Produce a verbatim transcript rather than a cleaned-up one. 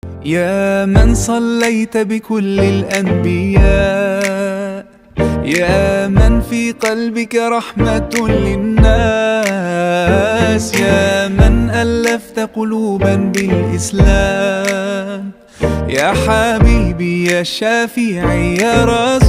يا من صليت بكل الأنبياء، يا من في قلبك رحمة للناس، يا من ألفت قلوبا بالإسلام، يا حبيبي يا شافعي يا رسول